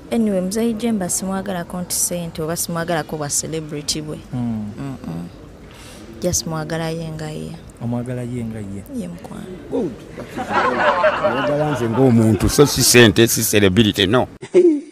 Anyway, Mzee Jemba simwagala konti sente oba simwagala ko bwa celebrity bwe. Just mwagala yenga ye. Omwagala yenga ye. Ye mkwano. Good. Mwagala nze ng'omuntu so si sente si celebrity no.